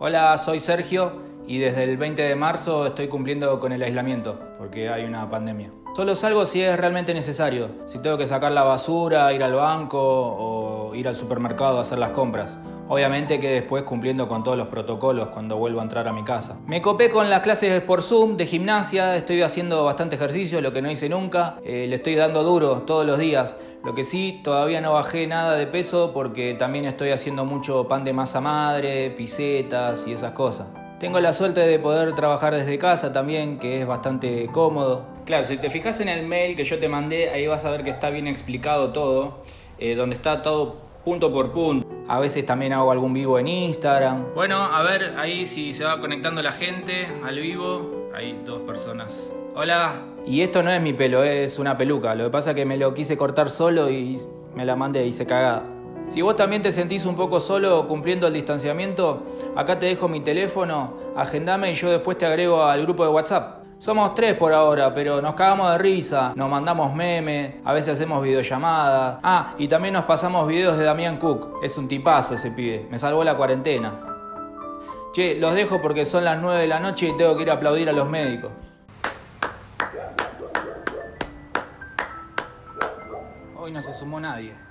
Hola, soy Sergio y desde el 20 de marzo estoy cumpliendo con el aislamiento porque hay una pandemia. Solo salgo si es realmente necesario, si tengo que sacar la basura, ir al banco o ir al supermercado a hacer las compras. Obviamente que después cumpliendo con todos los protocolos cuando vuelvo a entrar a mi casa. Me copé con las clases por Zoom de gimnasia, estoy haciendo bastante ejercicio, lo que no hice nunca. Le estoy dando duro todos los días. Lo que sí, todavía no bajé nada de peso porque también estoy haciendo mucho pan de masa madre, pisetas y esas cosas. Tengo la suerte de poder trabajar desde casa también, que es bastante cómodo. Claro, si te fijas en el mail que yo te mandé, ahí vas a ver que está bien explicado todo, donde está todo punto por punto. A veces también hago algún vivo en Instagram. Bueno, a ver, ahí si se va conectando la gente al vivo. Hay 2 personas. Hola. Y esto no es mi pelo, es una peluca. Lo que pasa es que me lo quise cortar solo y me la mandé y hice cagada. Si vos también te sentís un poco solo cumpliendo el distanciamiento, acá te dejo mi teléfono, agendame y yo después te agrego al grupo de WhatsApp. Somos 3 por ahora, pero nos cagamos de risa, nos mandamos memes, a veces hacemos videollamadas. Y también nos pasamos videos de Damián Cook. Es un tipazo ese pibe, me salvó la cuarentena. Che, los dejo porque son las 9 de la noche y tengo que ir a aplaudir a los médicos. Hoy no se sumó nadie.